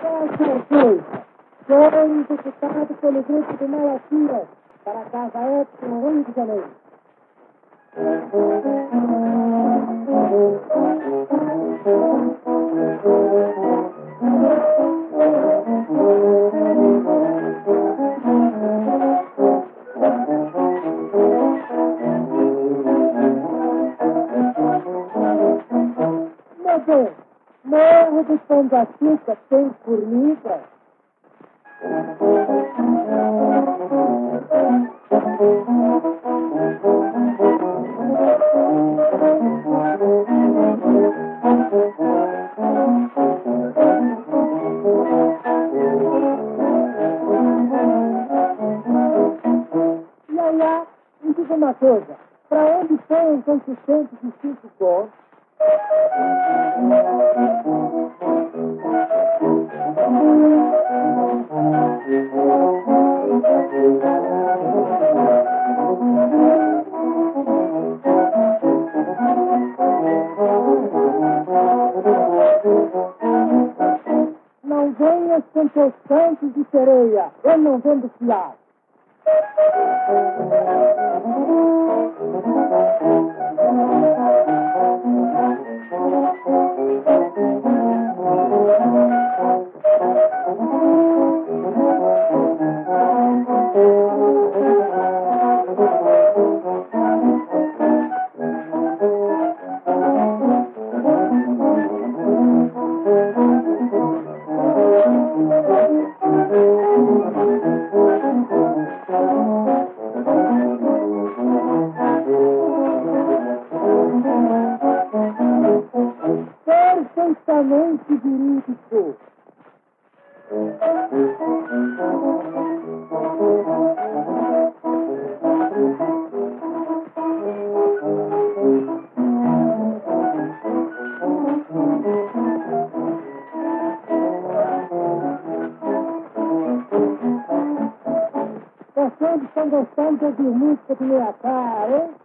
Sou deputado pelo grupo do Malaquias, para a Casa Ética no Rio de Janeiro. Meu Deus, Morro do Pão de Açúcar tem formiga? Yaya, me diga uma coisa, para onde foi os 805 pontos? Não venhas com teus cantos de sereia, eu não vendo fiado. Perfeitamente jurídico. Vocês estão gostando de ouvir música de meia cara, hein?